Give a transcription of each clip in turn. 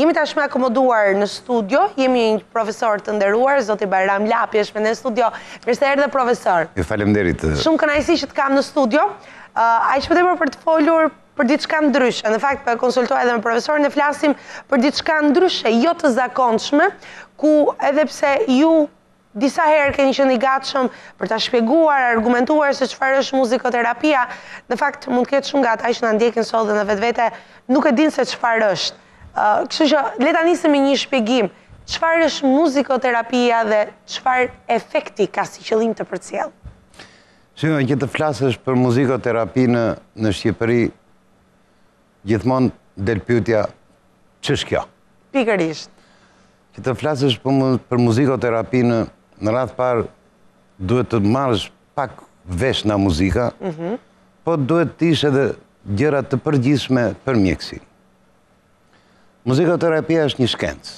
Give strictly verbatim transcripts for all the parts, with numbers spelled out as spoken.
Jemi tashmë akomoduar në studio, jemi një profesor të nderuar, zoti Bajram Lapi është me në studio. Mirë se erdhe profesor. Ju faleminderit. Shumë kënaqësi që të kam në studio. Aq më tepër për të folur për diçka ndryshe. Në fakt, për konsultoj edhe me profesorin, ne flasim për diçka ndryshe, jo të zakonshme, ku edhe pse ju disa herë keni qenë i gatshëm për ta shpjeguar, argumentuar se çfarë është muzikoterapia, në fakt mund të ketë shumë nga ata që na ndjekin sot dhe në vetvete nuk e dinë se çfarë është. Kështu që le ta nisim me një shpjegim. Çfarë është muzikoterapia dhe çfarë efekti ka si qëllim të përcjell? Shikoj, që të flasësh për muzikoterapi në në Shqipëri, gjithmonë del pyetja ç'është kjo? Pikërisht. Që të flasësh për, për muzikoterapi në në radhë parë duhet të marrësh pak vesh nga muzika, mm -hmm. po duhet të ish edhe gjëra të përgjithshme për mjekësinë. Muzikoterapia është një shkencë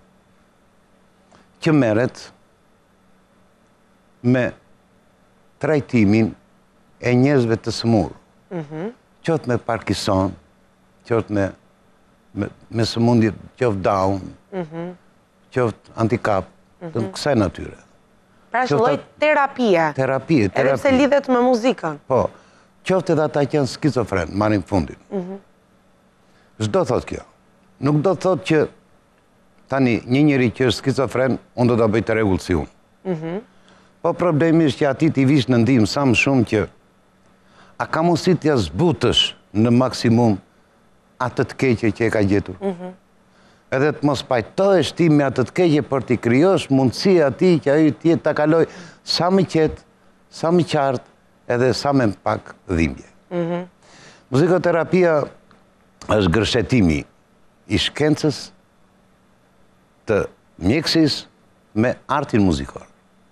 që merret me trajtimin e njerëzve të sëmurë. Mm -hmm. Qoftë me Parkinson, qoftë me, me, me sëmundje, qoftë Down, mm -hmm. qoftë handicap, mm -hmm. të kësaj natyre. Pra është lloj terapie. Terapie, terapie. Edhe pse lidhet me muzikën. Po, qoftë edhe ata që janë skizofren, marrin fundin. Mm-hmm. Ç'do thotë kjo? Nuk do thotë që tani një njeri që është skizofren, unë do ta bëj të rregull si unë. Mm-hmm. Po problemi është që ati ti vish në ndihmë sa më shumë që a ka mundësi t'ja zbutësh në maksimum atë të keqe që e ka gjetur. Mm-hmm. Edhe të mos pajtohesh ti me atë të keqe për t'i krijosh mundësi ati që ai të jetë ta kaloj sa më qetë, sa më qartë, edhe sa më pak dhimbje. Mm-hmm. Muzikoterapia është gërshetimi i shkencës të mjekësisë me artin muzikor.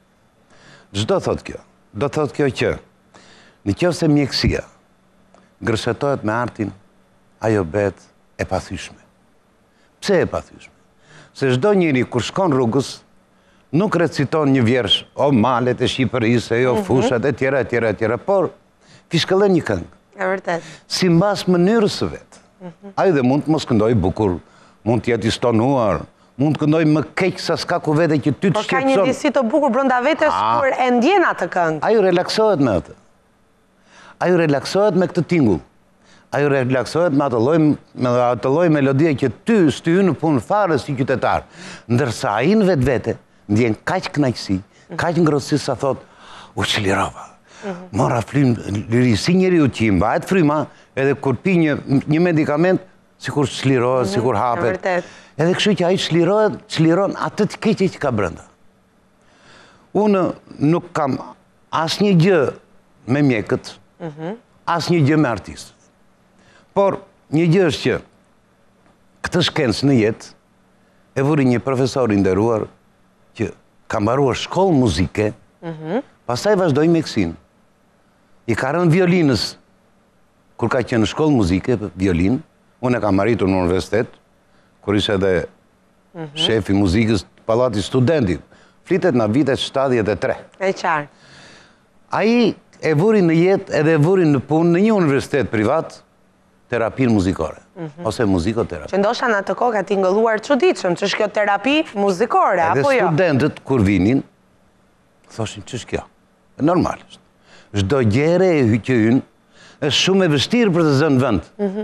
Ç'do thotë kjo? Do thotë kjo që në qoftë se mjekësia gërshetohet me artin, ajo bëhet e pathyeshme. Pse e pathyeshme? Se çdo njeri kur shkon rrugës nuk reciton një vjersh, o malet e Shqipërisë, jo fushat e tjera, e tjera, e tjera, por fishkëllon një këngë. E vërtet. Si mbas mënyrës së vet. Ai dhe mund të mos këndoj bukur, mund të jetë i stonuar, mund të këndoj më keq sa s'ka ku vete që ty të shqetëson. Por ka një ndjesi të bukur brenda vetes kur e ndjen atë këngë. Ai relaksohet me atë. Ai relaksohet me këtë tingull. Ai relaksohet me atë lloj me atë lloj melodie që ty s'ty hyn në punë fare si qytetar. Ndërsa ai në vetvete ndjen kaq kënaqësi, kaq ngrohtësi sa thot, u çlirova. Mora frym liri si njeriu që i mbahet fryma, edhe kur pi një një medikament, sikur çlirohet, sikur hapet. Edhe kështu që ai çlirohet, çliron atë të keqe që ka brenda. Unë nuk kam asnjë gjë me mjekët, asnjë gjë me artistët. Por një gjë është që këtë shkencë në jetë e vuri një profesor i nderuar që ka mbaruar shkollë muzike, pastaj vazhdoi mjekësinë. I ka rënë violinës kur ka qenë në shkollë muzike, violinë. Unë e kam arritur në universitet, kur ishe edhe shefi muzikës të Pallatit Studentit. Flitet në vitet shtatëdhjetë e tre. E qartë. Ai e vuri në jetë edhe e vuri në punë në një universitet privat, terapinë muzikore, ose muzikoterapi. Që ndoshta në atë kohë ka tingëlluar çuditshëm, ç'është kjo terapi muzikore, apo jo? Edhe studentët kur vinin, thoshin ç'është kjo? Normal është. Çdo gjëre që hyn është shumë e vështirë për të zënë vend.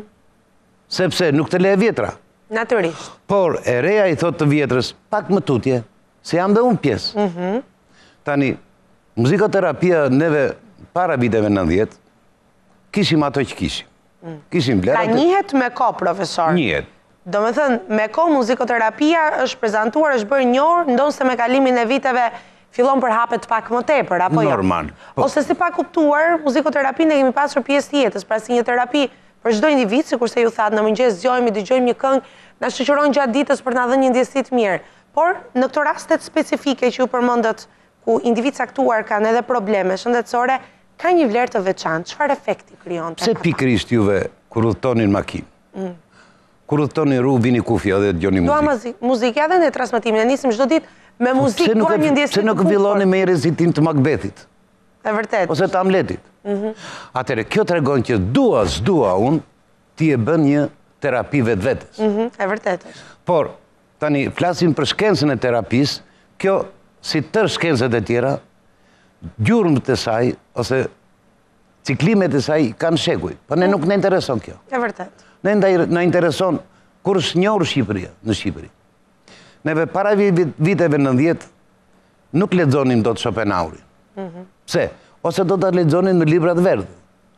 Sepse nuk të le e vjetra. Natyrisht. Por e reja i thot të vjetrës, pak më tutje, se jam dhe unë pjesë. Tani, muzikoterapia neve para viteve nëntëdhjetë, kishim ato që kishim. Kishim vlerat. Pra njihet me ko, profesor? Njihet. Do me thënë, me ko muzikoterapia është prezentuar, është bërë njohur, ndonë se me kalimin e viteve fillon për hapet pak më tepër, apo jo? Normal. Ose si pa kuptuar, muzikoterapi ne kemi pasur pjesë tjetës, pra si një terapi për çdo individ, sikur se ju thatë, në mëngjes zgjohemi, dëgjojmë një këngë, na shoqëron gjatë ditës për na dhënë një ndjesi të mirë. Por në këto rastet specifike që ju përmendët, ku individ caktuar kanë edhe probleme shëndetësore, ka një vlerë të veçantë. Çfarë efekti krijon? Pse pikërisht juve kur udhtonin makinë? Kur udhtonin rrugë vini kufja dhe dëgjoni muzikë? Dua muzikë edhe në transmetimin, ne nisim çdo ditë me muzikë, duam një ndjesi të bukur. Pse nuk filloni me rezitim të Macbethit? E vërtet. Ose të Hamletit. Atëre, kjo tregon që dua, s'dua unë, ti e bën një terapi vetë vetës. E vërtet është. Por, tani, flasim për shkencën e terapisë, kjo, si tërë shkencët e tjera, gjurmët e saj, ose ciklimet e saj kanë shekuj. Po ne nuk në intereson kjo. E vërtet. Ne në intereson kur është njohur Shqipëria, në Shqipëri. Neve para viteve nëntëdhjetë nuk lexonim dot Schopenhauerin. Pse? Ose do ta lexonin në librat verdhë.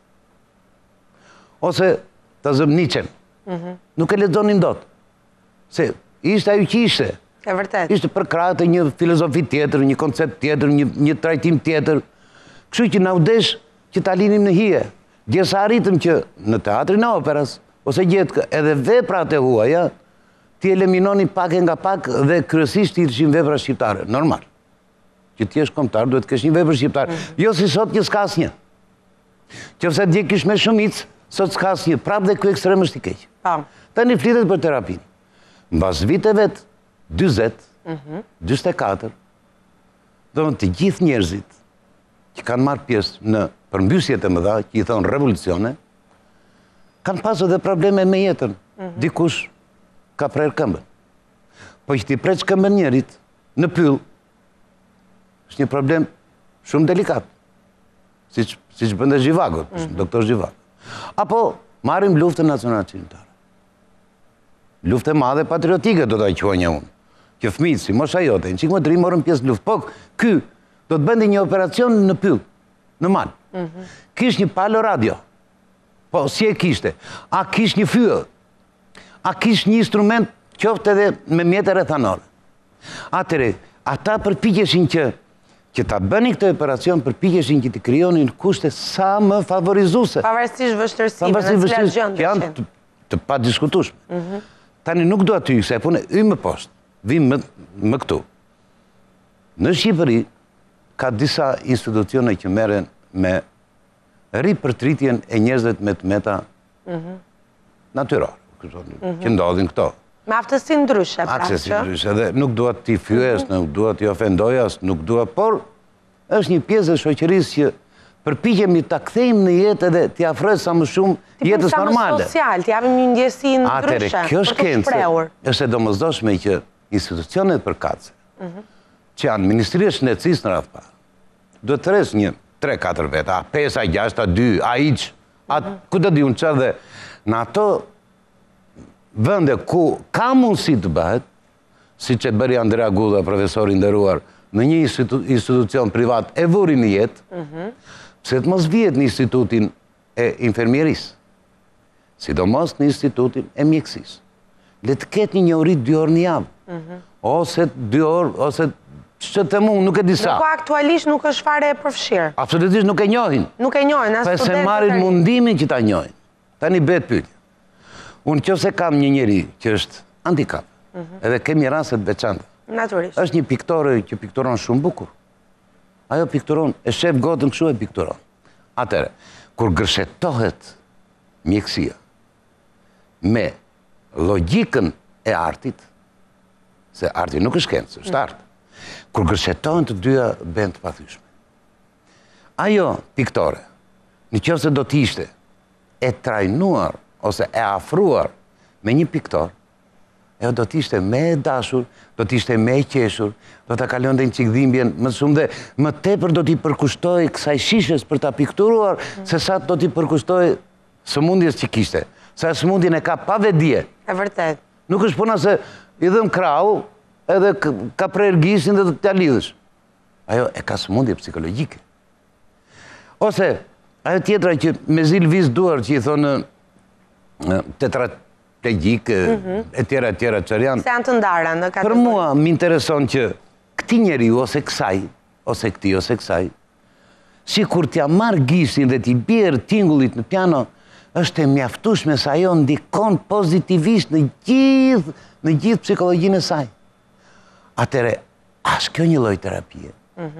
Ose ta zëm Nietzsche. Nuk e lexonin dot. Se ishte ajo që ishte. E vërtet. Ishte për krahët e një filozofi tjetër, një koncept tjetër, një, një trajtim tjetër. Kështu që na u desh që ta linim në hije. Gjesa arritëm që në teatrin e operës, ose gjetë edhe veprat e huaja, ti eliminoni pak e nga pak dhe kryesisht ti ishin vepra shqiptare. Normal. Që ti jesh kombëtar, duhet të kesh një vepër shqiptar. Jo si sot që s'ka asnjë. Qofse dje kish me shumicë, sot s'ka asnjë. Prap dhe ky ekstremisht i keq. Tani flitet për terapinë. Mbas viteve dyzet, dyzet e katër, do të gjithë njerëzit që kanë marrë pjesë në përmbysjet e mëdha, që i thonë revolucione, kanë pasur edhe probleme me jetën. Dikush ka prerë këmbën. Po që ti preç këmbën njerit në pyll, është një problem shumë delikat. Si që bënde Zhivagot, doktor Zhivagot. Apo marim luftën nacionale qëndare. Luftë e madhe patriotike do të quajnë unë. Që fëmijët, si mosha jote, në qikë më të ri morën pjesë luftë. Po, ky do të bëndi një operacion në pyll, në mal. Kish një palo radio. Po, si e kishte? A kish një fyë? A kish një instrument qofte edhe me mjetër ethanore? Atere, ata përpikjeshin që që ta bëni këtë operacion, përpikjeshin që të kryonin kushte sa më favorizuse. Pavarësisht vështërsive, në cilat gjëndë. Janë të, të pa diskutushme. Tani nuk do aty, se e pune y më poshtë, vim më, më këtu. Në Shqipëri, ka disa institucione që merren me ripërtritjen e njerëzve me të meta natyrore, që ndodhin këto. Me aftësi ndryshe, pra që? Aftësi ndryshe, dhe nuk duhet t'i fyes, nuk duhet t'i ofendojas, nuk duhet, por është një pjesë e shoqërisë që përpiqemi ta kthejmë në jetë edhe t'i afrojmë sa më shumë jetës normale. Ti social, t'i japim një ndjesi ndryshe, kjo për të shprehur. është e domosdoshme që institucionet përkatëse, që janë Ministria e Shëndetësisë në radhë parë, duhet të rresë një tre katër veta, a pesë, a gjashtë, a dy, a iq, a ku të di unë çfarë, dhe në ato vende ku ka mundësi të bëhet, si që bëri Andrea Gulla, profesori nderuar, në një institucion privat e vuri në jetë, pse të mos vihet në institutin e infermierisë, sidomos në institutin e mjekësisë. Le të ketë një njohuri dy orë në javë, ose dy orë, ose që të mund, nuk e disa. Në ko aktualisht nuk është fare e përfshirë. Absolutisht nuk e njohin. Nuk e njohin, as studentë. Se marrin mundimin që ta njohin. Tani bëhet pyetje. Unë që se kam një njeri që është handicap, edhe kemi rastet veçanta. Naturisht. është një piktore që pikturon shumë bukur. Ajo pikturon, e shef gotën kështu e pikturon. Atere, kur gërshetohet mjekësia me logjikën e artit, se arti nuk është shkencë, është art, kur gërshetohen të dyja bëhen të pathyeshme. Ajo piktore, në qoftë se do t'ishte e trajnuar ose e afruar me një piktor, e do t'ishte me e dashur, do t'ishte me e qeshur, do t'a kalon dhe një qikdhimbjen më shumë dhe më tepër do t'i përkushtoj kësaj shishes për t'a pikturuar, se sa do t'i përkushtoj sëmundjes që kishte. Sa sëmundjen e ka pa vedije. E vërtet. Nuk është puna se i dhëm krau, edhe ka prerë gisin dhe do t'ja lidhësh. Ajo e ka sëmundje psikologjike. Ose, ajo tjetra që me zil vis duar që i thonë tetraplegjik, e tjera, e tjera, qërë janë. Se janë të ndara në kategori. Për mua, më intereson që këti njeri, ose kësaj, ose këti, ose kësaj, si kur t'ja marë gisin dhe t'i bjerë tingullit në piano, është e mjaftueshme sa ajo ndikon pozitivisht në gjithë, në gjithë psikologjinë e saj. Atere, as kjo një lloj terapie.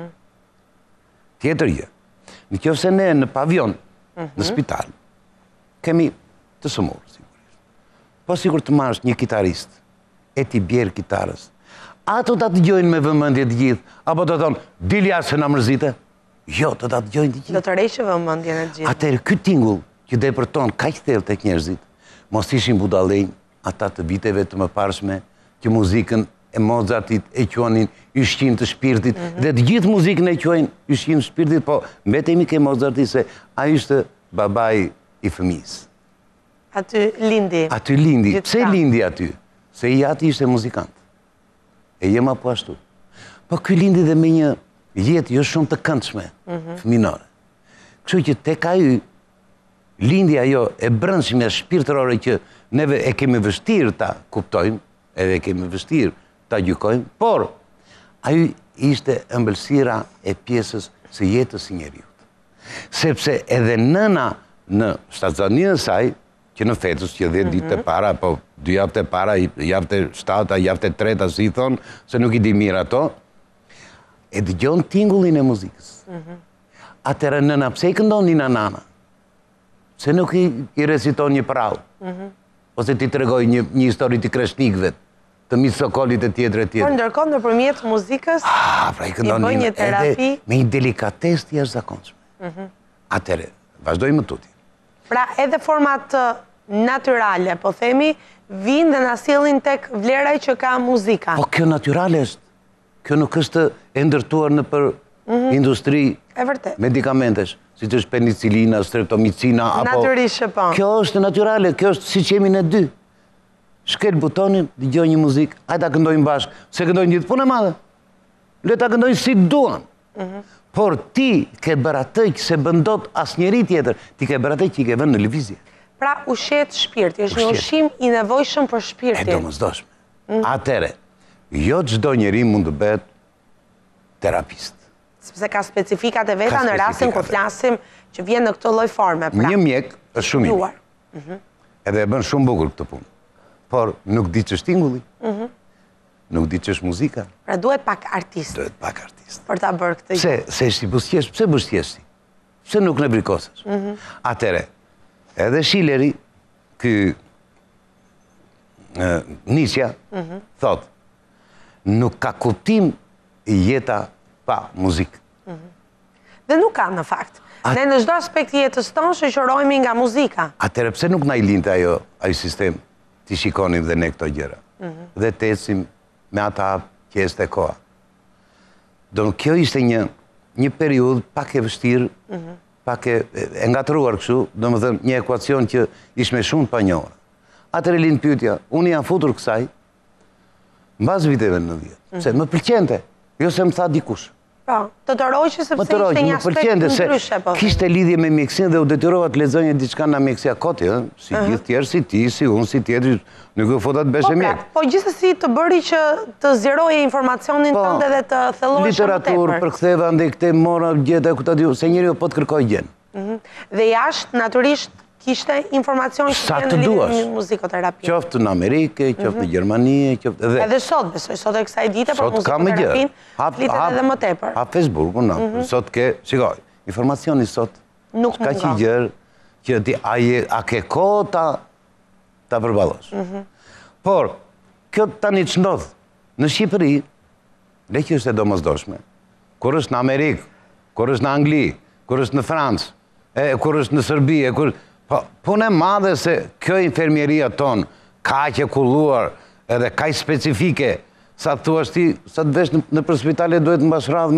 Tjetër gjë. Në qoftë se ne në pavion, në spital, kemi të sëmurë, sigurisht. Po sigur të marrësh një kitarist, e ti bjerë kitarës, ato ta të gjojnë me vëmendje të gjithë, apo të thonë, dilja se na mërzite? Jo, të ta të gjojnë të gjithë. Do të rejshë vëmendje në gjithë. Atëherë, ky tingull që depërton kaq thellë tek njerëzit, mos ishin budallënj ata të viteve të mëparshme, që muzikën e Mozartit e quanin ushqim të shpirtit, dhe të gjithë muzikën e quajnë ushqim të shpirtit, po mbetemi ke Mozartit se a ishte babai i fëmijës. Aty lindi. Aty lindi. Pse lindi aty? Se i ati ishte muzikant. E jema po ashtu. Po ky lindi dhe me një jetë jo shumë të këndshme, fëminore. Kështu që tek ai lindi ajo e brendshme shpirtërore që neve e kemi vështirë ta kuptojmë, edhe e kemi vështirë ta gjykojmë, por ai ishte ëmbëlsira e pjesës së jetës së njeriut. Sepse edhe nëna në shtatzaninë e saj, që në fetës që dhe ditë të para, po dy javë të para, javë të shtata, javë të treta, si i thonë, se nuk i di mirë ato, e dëgjon tingullin e muzikës. Atëra nëna, pse i këndon një nana? Se nuk i reciton një prallë? Ose ti të regoj një histori të kreshnikëve, të misokolit e tjetër e tjetër. Por ndërkohë nëpërmjet muzikës, i bën një terapi. Me një delikates të jashtëzakonshme. Atëre, vazhdojmë tuti. Pra edhe format natyrale, po themi, vinë dhe na sjellin tek vleraj që ka muzika. Po kjo natyrale është, kjo nuk është e ndërtuar në për industri medikamentesh, si që është penicilina, streptomicina, apo... Natyrisht, po. Kjo është natyrale, kjo është si që jemi në dy. Shkel butonin, dëgjoj një muzikë, hajde ta këndojmë bashkë, se këndojnë gjithë punë e madhe. Le ta këndojnë si duan. Por ti ke bërë atë që se bëndot asë njeri tjetër, ti ke bërë atë që i ke vënë në lëvizje. Pra ushet shpirti, është një ushqim i nevojshëm për shpirtin. E do mësdoshme. Atere, jo çdo njeri mund të bëhet terapist. Sepse ka specifikat e veta në rastin kur flasim që vjen në këtë lloj forme. Një mjek është shumë i mirë. Edhe e bën shumë bukur këtë punë. Por nuk di ç'është tingulli. Nuk di ç'është muzika. Pra duhet pak artist. Duhet pak artist. Për ta bërë këtë gjë. Pse, se është i buzëqesh, pse buzëqesh ti? Pse nuk në brikosesh? Atere, edhe Schilleri, ky Nisja, thot, nuk ka kuptim jeta pa muzikë. Dhe nuk ka në fakt. Ne në çdo aspekt jetës tonë shoqërohemi nga muzika. Atere, pse nuk na i linte ajo, ai sistem, ti shikonim dhe ne këto gjëra. Dhe të ecim me ata pjesë e koha. Do në kjo ishte një një periudhë pak e vështirë, pak e ngatruar kështu, do më thëmë një ekuacion që ishme shumë pa njohur. Atëre lind pyetja, unë jam futur kësaj, mbas viteve në dhjetë, se më pëlqente, jo se më tha dikush. Po, të të roqë sepse ishte një aspekt ndryshe, po. Kishte lidhje me mjekësinë dhe u detyrova të lexonja diçka nga mjekësia koti, si gjithë tjerë, si ti, si unë, si tjetri, nuk u futa të beshe mjek. Po gjithsesi të bëri që të zjeroje informacionin tënde dhe të thellohesha më tepër. Literaturë, përktheva ndaj këtej mora gjeta ku ta di, se njeriu po të kërkoj gjën. Dhe jashtë natyrisht kishte informacion që sa të të duash, në muzikoterapi. Qoftë në Amerikë, qoftë në Gjermani, qoftë edhe... Edhe sot, besoj, sot e kësaj dite për muzikoterapin, flitet edhe më tepër. Ha Facebook, unë, sot ke, shikoj, informacioni sot, nuk ka që gjërë, që ti a ke ko ta ta përbalosh. Por, kjo tani që ndodhë, në Shqipëri, le që është e domosdoshme, kur është në Amerikë, kur është në Angli, kur është në Francë, kur është në Sërbi, kur... Punë e madhe se kjo infermieria tonë ka që kulluar edhe ka specifike, sa të thua shti, sa të vesh në për spitale duhet në bashradh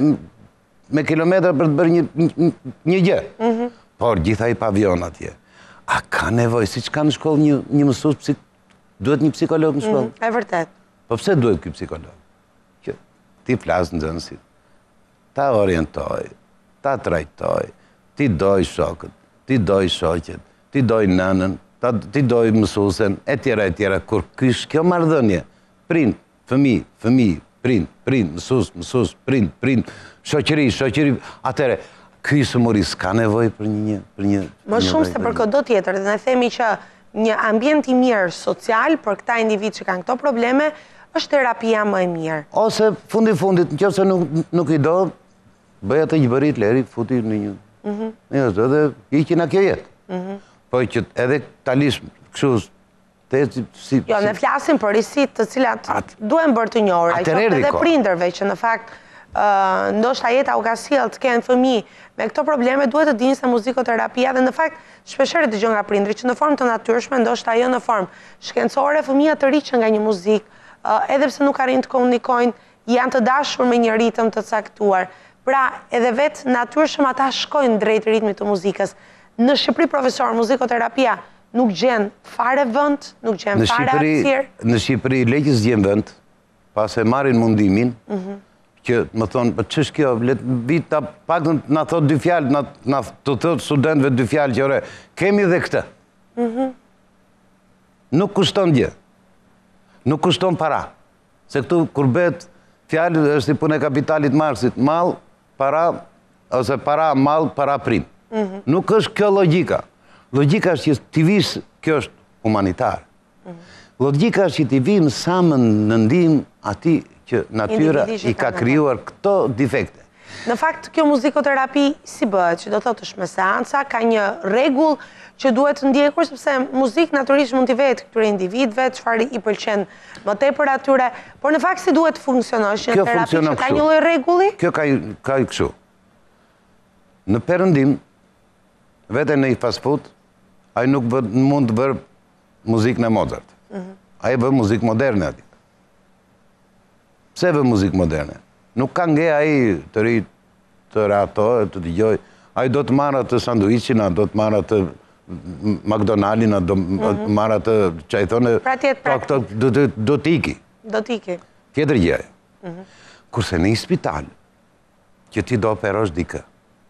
me kilometra për të bërë një gjë. Por gjitha i pavion atje. A ka nevoj, si që ka në shkollë një mësus, duhet një psikolog në shkollë? E vërtet. Po pse duhet kjo psikolog? Që ti flasë në zënësit, ta orientoj, ta trajtoj, ti doj shokët, ti doj shoqet, ti doj nënën, ti doj mësusen, e tjera e tjera, kur kysh kjo marrëdhënie, prind, fëmi, fëmi, prind, prind, mësus, mësus, prind, prind, shoqëri, shoqëri, atere, kjo sëmuri s'ka nevoj për një... Më shumë se për këdo tjetër, dhe ne themi që një ambient i mirë social për këta individ që kanë këto probleme, është terapia më e mirë. Ose fundi fundit, në qëse nuk i do, bëja të gjëbërit leri, futi në një... edhe i që nga kjo jetë. Po që edhe talish këshus jo, ne flasim për risit të cilat duen bërë të njohura, i qoftë edhe prindërve që në fakt ndoshta jeta u ka sjellë të kenë fëmijë me këto probleme, duhet të dinë se muzikoterapia dhe në fakt shpeshherë dëgjon nga prindrit që në formë të natyrshme, ndoshta jo në formë shkencore, fëmijët të rriqen nga një muzikë edhe pse nuk arrin të komunikojnë, janë të dashur me një ritëm të caktuar. Pra, edhe vetë natyrshëm ata shkojnë drejt ritmit të muzikës. Në Shqipëri, profesor, muzikoterapia nuk gjen fare vend, nuk gjen fare aftësirë. Në Shqipëri leqës gjen vend, pas e marrin mundimin, që më thonë, për ç'është kjo, vit ta pak na thot dy fjalë, na të thot studentëve dy fjalë që ore, kemi dhe këtë. Nuk kushton gjë. Nuk kushton para. Se këtu kur bëhet fjalë është i punë e kapitalit Marksit, mall, para ose para, mall, para prim. Nuk është kjo logjika. Logjika është që ti vish, kjo është humanitar. Logjika është që ti vim sa më në ndihmë atij që natyra i ka krijuar këto defekte. Në fakt, kjo muzikoterapi si bëhet, që do thotë është me seanca, ka një rregull që duhet të ndjekur, sepse muzikë natyrisht mund t'i vetë këtyre individëve, çfarë i pëlqen më tepër atyre, por në fakt si duhet të funksionosh një terapi që ka një lloj rregulli? Kjo ka ka kështu. Në perëndim, vete në i fast food, ai nuk mund të bërë muzikën e Mozart. Ai bë muzikë moderne aty. Pse vë muzikë moderne? Nuk ka nge ai të ri të reatohet, të dëgjoj. Ai do të marrë atë sanduiçin, do të marrë atë McDonald'in, do të marrë atë çaj thonë. Pra tjetë do t'iki. Do t'iki. Tjetër gjë. Kurse në një spital, që ti do operosh dikë,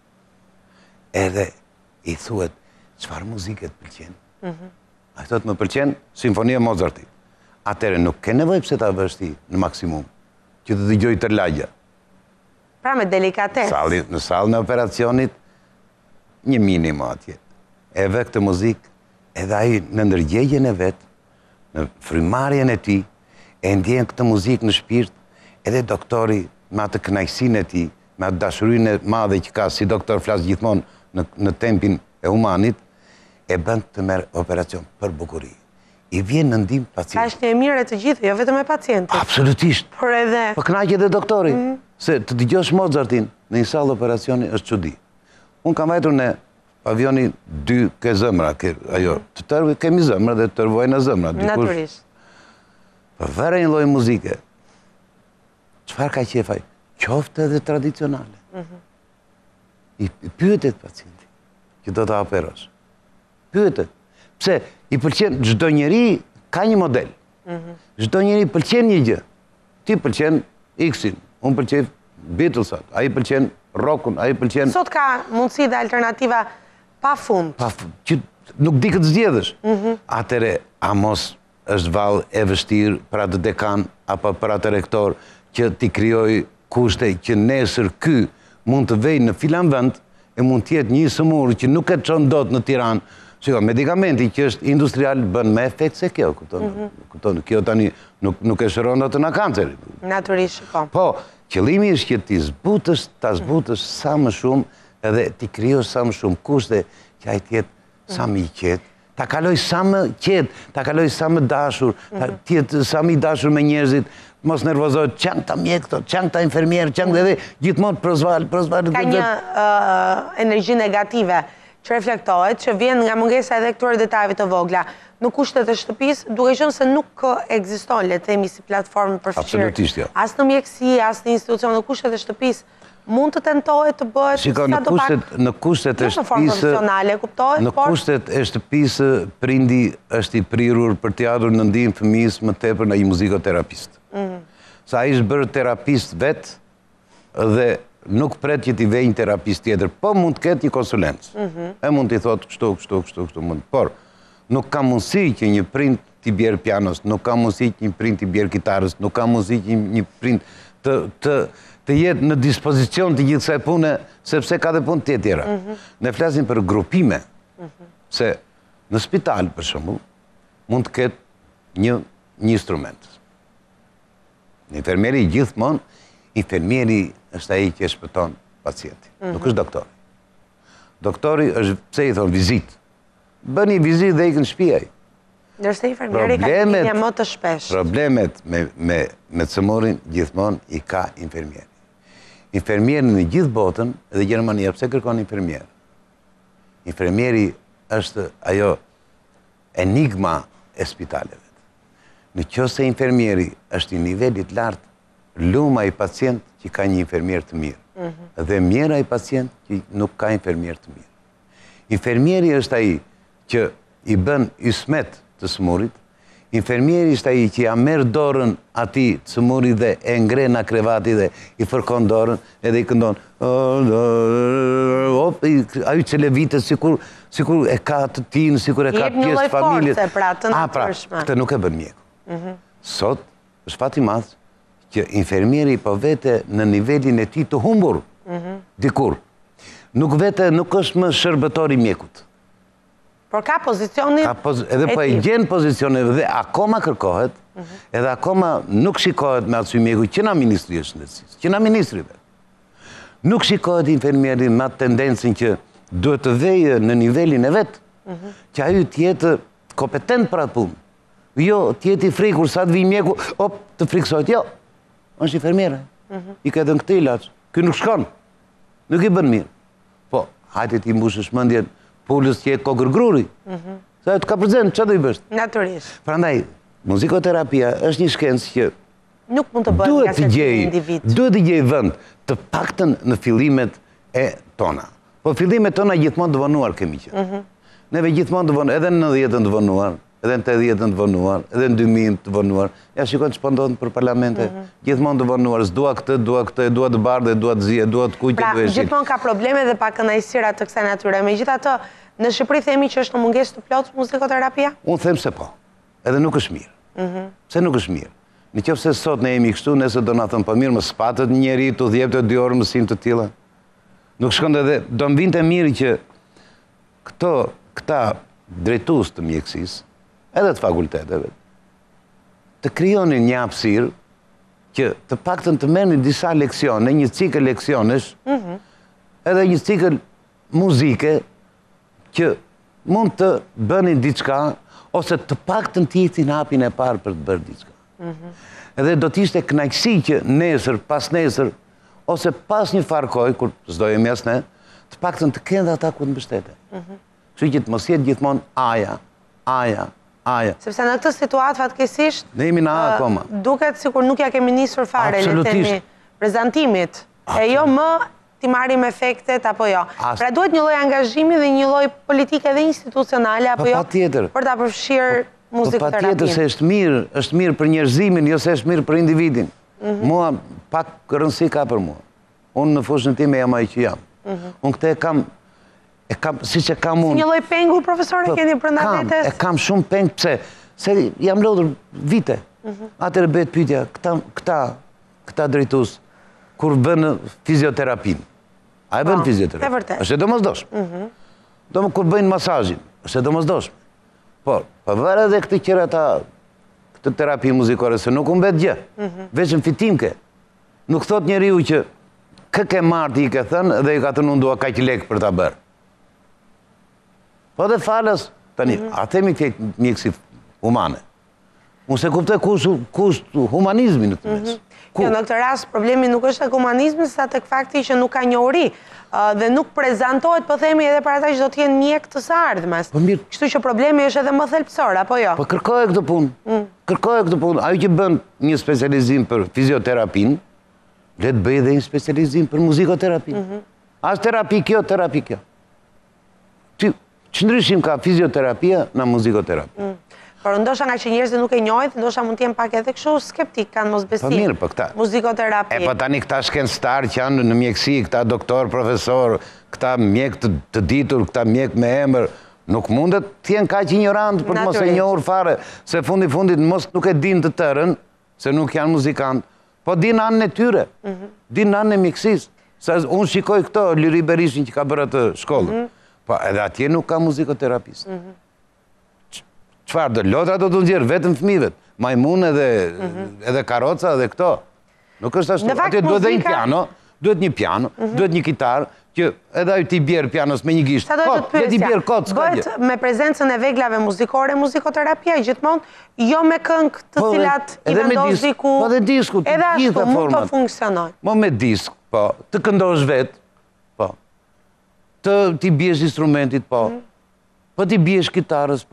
edhe i thuhet, çfarë muzike të pëlqen? Ai thotë më pëlqen simfonia e Mozartit. Atëherë nuk ke nevojë pse ta vësh ti në maksimum, që të dëgjoj të lagja. Pra me delikatesë. Në sallën e operacionit, një minimo atje. E vë këtë muzikë, edhe ai në ndërgjegjen e vet, në frymarrjen e tij, e ndjen këtë muzikë në shpirt, edhe doktori me atë kënaqësinë e tij, me atë dashurinë e madhe që ka si doktor flas gjithmonë në në tempin e humanit, e bën të merr operacion për bukuri. I vjen në ndihmë pacientit. Ka është një e mirë e të gjithë, jo vetëm e pacientit. Absolutisht. Por edhe... Po kënaqet edhe doktori. Se të dëgjosh Mozartin në një sallë operacioni është çudi. Unë kam vajtur në pavioni dy ke zëmra, ajo, të tërë kemi zëmra dhe të tërvojnë në zëmra. Naturisht. Për vere një lloj muzike, çfarë ka qefaj? Qoftë edhe tradicionale. I pyetet pacienti që do ta operosh. Pyetet. Pse i pëlqen çdo njeri ka një model. Çdo njeri pëlqen një gjë. Ti pëlqen X-in, unë pëlqej Beatlesat, ai pëlqen rockun, ai pëlqen... Sot ka mundësi dhe alternativa pa fund. Pa fund, që nuk di këtë zgjedhësh. Atëre, a mos është vallë e vështirë për atë dekan apo për atë rektor që ti krijoj kushte që nesër ky mund të vejë në filan vend e mund të jetë një sëmurë që nuk e çon dot në Tiranë. Shiko, medikamenti që është industrial bën me efekt se kjo, kupton? Kjo tani nuk e shëron atë na kanceri. Natyrisht, po. Po, qëllimi është që ti zbutësh, ta zbutësh sa më shumë edhe ti krijosh sa më shumë kushte që ai të jetë sa më i qetë, ta kaloj sa më qetë, ta kaloj sa më dashur, të jetë sa më i dashur me njerëzit, mos nervozohet, çan ta mjek këto, çan ta infermier, çan edhe gjithmonë prozval, prozval. Ka një energji negative që reflektohet, që vjen nga mungesa edhe këtyre detajeve të vogla. Në kushtet e shtëpisë, duke qenë se nuk ekziston, le të themi, si platformë përfshirë. Absolutisht jo. As në mjekësi, as në institucion, në kushtet e shtëpisë, mund të tentohet të bëhet Shiko, në kushtet, në kushtet e në formë shtëpisë, profesionale, kuptohet, në kushtet e shtëpisë, prindi është i prirur për të japur në ndihmë fëmijës më tepër në një muzikoterapist. Sa ai është bërë terapist vet dhe nuk pret që t'i vej një terapist tjetër, po mund të ketë një konsulencë. E mund t'i thotë kështu, kështu, kështu, kështu mund. Por nuk ka mundësi që një prind t'i bjerë pianos, nuk ka mundësi që një prind t'i bjerë kitarës, nuk ka mundësi që një prind të të të jetë në dispozicion të gjithë kësaj pune, sepse ka dhe punë të tjera. Ne flasim për grupime, se në spital, për shembull, mund të ketë një një instrument. Në infermieri gjithmonë, infermieri është ai që shpëton pacientin, nuk është doktori. Doktori është, pse i thon vizit. Bën një vizitë dhe ikën në shtëpi ai. Ndërsa infermieri ka linja më të shpesh. Problemet me me me cëmorin gjithmonë i ka infermieri. Infermieri në gjithë botën, edhe Gjermania, pse kërkon infermier? Infermieri është ajo enigma e spitaleve. Në qoftë se infermieri është i nivelit lartë, luma i pacient që ka një infermier të mirë. Dhe mjera i pacient që nuk ka infermier të mirë. Infermieri është ai që i bën ysmet të sëmurit, infermieri është ai që ja merr dorën atij të sëmurit dhe e ngre nga krevati dhe i fërkon dorën edhe i këndon. Ai që lëvitet sikur sikur e ka të tinë, sikur e ka pjesë familjes. Jep një lloj force pra të natyrshme. natyrshme. Këtë nuk e bën mjeku. Sot është fat i madh që infermieri po vete në nivelin e tij të humbur. Dikur. Nuk vete, nuk është më shërbëtor i mjekut. Por ka pozicionin Edhe po e gjen pozicionin dhe akoma kërkohet, edhe akoma nuk shikohet me arsye mjeku që na ministri është shëndetësisë, që na ministrive. Nuk shikohet infermieri me atë tendencën që duhet të vejë në nivelin e vet, që ai të jetë kompetent për atë punë. Jo, të jetë i frikur sa të vi mjeku, op, të friksohet. Jo, është infermiere. I ka dhënë këtë ilaç. Ky nuk shkon. Nuk i bën mirë. Po, hajde ti mbushësh mendjen pulës që e kokër gruri. Sa të ka prezent, që do i bësh? Natyrisht. Prandaj, muzikoterapia është një shkencë që nuk mund të bëhet nga secili individ. Duhet të gjej vend të paktën në fillimet e tona. Po fillimet tona gjithmonë të vonuar kemi qenë. Neve gjithmonë të vonuar, edhe në nëntëdhjetën të vonuar, edhe në tetëdhjetën të vonuar, edhe në dy mijën të vonuar. Ja shikon ç'po ndodh për parlamente, gjithmonë të vonuar, s'dua këtë, dua këtë, dua të bardhë, dua të zi, dua të kuq, pra, dua të gjithmonë ka probleme dhe pa kënaqësira të kësaj natyre. Megjithatë, në Shqipëri themi që është në mungesë të plotë muzikoterapia? Unë them se po. Edhe nuk është mirë. Pse nuk është mirë? Në qoftë se sot ne jemi kështu, nëse do na thënë po mirë, mos patët një njeri të udhjepte dy orë mësim të tilla. Nuk shkon edhe do më vinte mirë që këto këta drejtues të mjekësisë, edhe të fakulteteve, të krijonin një hapësirë që të paktën të merrnin disa leksione, një cikël leksionesh, edhe një cikël muzike që mund të bënin diçka ose të paktën të jetin hapin e parë për të bërë diçka. Edhe do t'ishte kënaqësi që nesër, pas nesër, ose pas një farë kohë, kur s'do jemi as ne, të paktën të kenë ata ku të mbështeten. Kështu që të mos jetë gjithmonë aja, aja, aja. Sepse në këtë situatë fatkeqësisht ne jemi në A akoma. Duket sikur nuk ja kemi nisur fare le të themi prezantimit. E jo më ti marrim efektet apo jo. Pra duhet një lloj angazhimi dhe një lloj politike dhe institucionale apo jo për ta përfshirë muzikoterapinë. Patjetër se është mirë, është mirë për njerëzimin, jo se është mirë për individin. Mua pak rëndësi ka për mua. Unë në fushën time jam ai që jam. Unë këtë e kam e kam siç e kam unë. Një lloj pengu profesor e keni brenda vetes? E kam shumë peng, pse? Se jam lodhur vite. Atëherë bëhet pyetja, këta këta këta drejtues kur bën fizioterapinë. A e bën fizioterapinë? Është e domosdoshme. Do më kur bëjnë masazhin, është e domosdoshme. Po, pavarë edhe këtë qërë ata, këtë terapi muzikore, se nuk unë betë gjë, veçën fitimke. Nuk thot njeriu që kë ke marti i ke thënë dhe i ka thënë unë dua kaq lekë për ta bërë. Po dhe falës, tani, a themi këtë mjekësi humane. Unë se kuptoj kusht humanizmi në këtë mes. Jo, në këtë rast problemi nuk është tek humanizmi, sa tek fakti që nuk ka njohuri dhe nuk prezantohet, po themi edhe për ata që do të jenë mjek të së ardhmes. Kështu që problemi është edhe më thelbësor, apo jo? Po kërkohet këtë punë. Kërkohet këtë punë. Ajo që bën një specializim për fizioterapinë, le të bëjë edhe një specializim për muzikoterapinë. As terapi kjo, terapi kjo. Ç'ndryshim ka fizioterapia në muzikoterapia? Por ndoshta nga që njerëzit nuk e njohin, ndoshta mund të jenë pak edhe kështu skeptik, kanë mosbesim. Po mirë, po këta. Muzikoterapi. E po tani këta shkencëtar që janë në mjekësi, këta doktor, profesor, këta mjek të, të ditur, këta mjek me emër, nuk mundet të jenë kaq ignorant për të mos e njohur fare, se fundi fundit mos nuk e din të tërën, se nuk janë muzikant, po din anën e tyre. Din anën e mjekësisë. Sa unë shikoj këto Liri Berishin që ka bërë atë shkollën. Po edhe atje nuk ka muzikoterapist. Çfarë do lotra do të nxjerr vetëm fëmijëvet, majmun edhe edhe karroca edhe këto. Nuk është ashtu. Atje duhet një piano, duhet një piano, duhet një kitar që edhe ai ti bjerë pianos me një gisht. Po, le ti bjerë kot. Bëhet me prezencën e veglave muzikore, muzikoterapia gjithmonë, jo me këngë të cilat i vendos diku. Po dhe disku, edhe ashtu mund të funksionojë. Mo me disk, po, të këndosh vet, po. Të ti biesh instrumentit, po. Po ti biesh kitarës, po.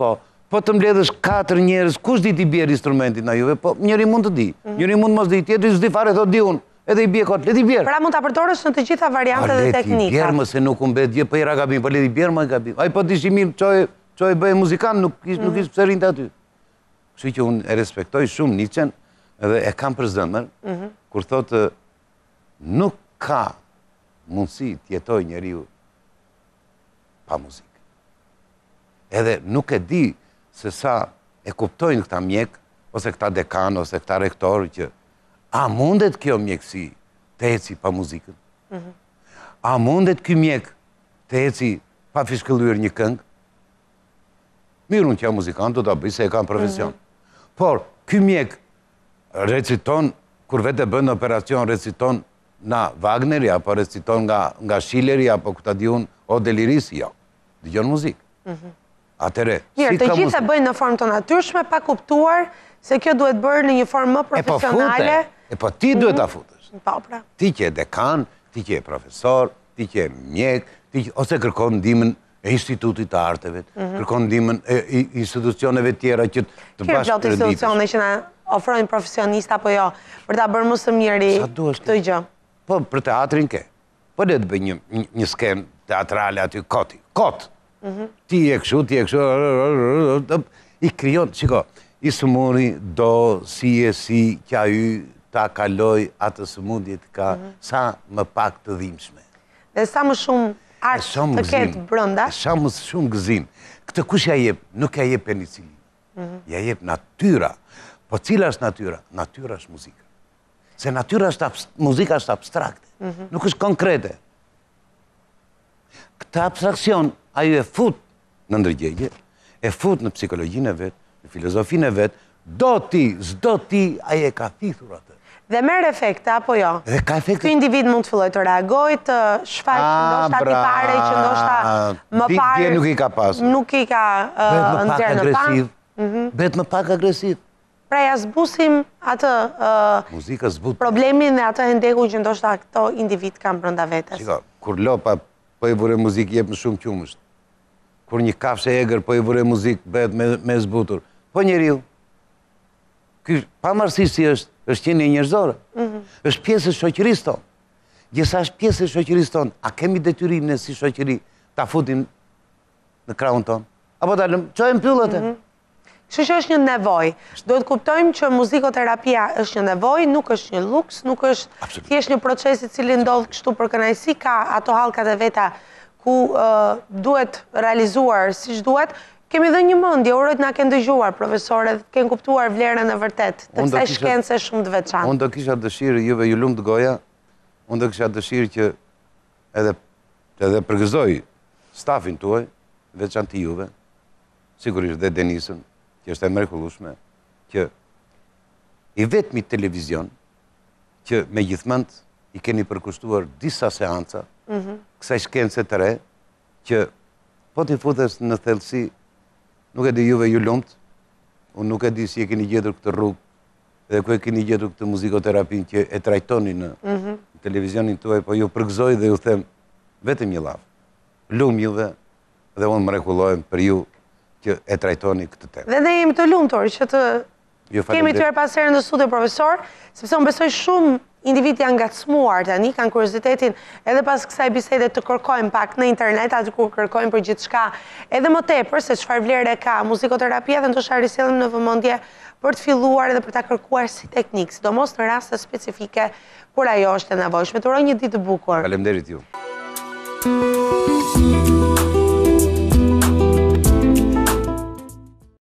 Po të mbledhësh katër njerëz, kush di t'i bjerë instrumentin na juve, po njëri mund të di, njëri mund mos di, tjetri s'di fare, thot di unë, edhe i bje kot, le t'i bjerë. Pra mund t'a përdorësh në të gjitha variantet dhe teknikat. Le t'i bjerë më se nuk unë bet gjë, po i ra gabim, po le t'i bjerë më i gabim. Aj po t'ishi mirë, qoj bëhe muzikant, nuk ishë pse rinë të aty. Kështu që unë e respektoj shumë Nietzschen, edhe e kam për zëmër, kur thotë nuk ka mundësi t'jetoj njeriu pa muzikë. Edhe nuk e di se sa e kuptojnë këta mjek, ose këta dekan, ose këta rektor, që a mundet kjo mjekësi të eci pa muzikën? A mundet kjo mjek të eci pa fishkëlluar një këngë? Mirë, unë që jam muzikant, do të bëj se e kam profesion. Por, kjo mjek reciton, kur vete bënë operacion, reciton na Wagneri, apo reciton nga Schilleri, apo këta di unë, o delirisi, jo. Dëgjon muzikë. Atere, mirë, të gjithë e bëjnë në formë të natyrshme, pa kuptuar se kjo duhet bërë në një formë më profesionale. E po ti duhet ta futesh. Po, pra. Ti që e dekan, ti që e profesor, ti që e mjek, ose kërkon ndihmën e institutit të arteve, kërkon ndihmën e institucioneve tjera që të bashkë plot institucione që na ofrojnë profesionista apo jo, për ta bërë më së miri këtë gjë. Po, për teatrin ke. Po le të bëj një skenë teatrale aty, koti, kot. Ti e këshu, ti e këshu, i kryon, qiko, i sëmuri do, si e si, kja y, ta kaloj atë sëmundjet ka, sa më pak të dhimshme. Dhe sa më shumë artë të ketë brënda. Sa më shumë gëzim. Këtë kush ja jep, nuk ja jep penicillin. Ja jep natyra. Po cila është natyra? Natyra është muzika. Se natyra është, muzika është abstrakte, nuk është konkrete. Këta abstrakcion, ajo e fut në ndërgjegje, e fut në psikologjinë e vetë, në filozofinë e vetë, do ti, zdo ti, aje e ka thithur atë. Dhe merë efekte, apo jo? Dhe ka efekte. Këtë individ mund të filloj të reagoj, të shfaq, ndoshta ti pare, që ndoshta më pare... Dje nuk i ka pasur. Nuk i ka nëzirë në pan. Bet më pak agresiv. Pra ja zbusim atë problemin dhe atë hendeku që ndoshta këto individ kam brënda vetës. Shiko, kur lopa po i vure muzik jep në shumë qumësht. Kur një kafshë egër po i vure muzik bet me zbutur. Po njeriu, pa marësisht si është, është qenie njerëzore. është pjesë e shoqërisë tonë. Gjësa është pjesë e shoqërisë tonë, a kemi detyrim në si shoqëri ta futim në krahun tonë? Apo ta lëm, çojmë pyllët e? Kështu që është një nevojë. Duhet kuptojmë që muzikoterapia është një nevojë, nuk është një luks, nuk është thjesht një proces i cili ndodh kështu për kënaqësi, ka ato hallkat e veta ku duhet realizuar siç duhet. Kemi dhe një mendje, urojt na kanë dëgjuar profesorët, kanë kuptuar vlerën e vërtet të kësaj shkence shumë të veçantë. Unë do kisha dëshirë, juve ju lumt goja, unë do kisha dëshirë që edhe edhe përgëzoj stafin tuaj, veçantë juve, sigurisht dhe Denisën, që është e mrekullueshme, që i vetmi televizion, që me gjithmënd i keni përkushtuar disa seanca, kësaj shkence të re, që po t'i futesh në thellësi, nuk e di juve ju lumt, unë nuk e di si e keni gjetur këtë rrugë, dhe ku e keni gjetur këtë muzikoterapin që e trajtoni në televizionin tuaj, po ju përgëzoj dhe ju them vetëm një lavë. Lum juve dhe unë mrekullohem për ju që e trajtoni këtë temë. Dhe ne jemi të lumtur që të kemi të pas herë në studio profesor, sepse unë besoj shumë individ janë ngacmuar tani, kanë kuriozitetin edhe pas kësaj bisede të kërkojmë pak në internet, aty kur kërkojmë për gjithçka edhe më tepër se çfarë vlerë ka muzikoterapia dhe ndoshta risjellim në vëmendje për të filluar edhe për ta kërkuar si teknik, sidomos në raste specifike kur ajo është e nevojshme. Të uroj një ditë të bukur. Faleminderit ju.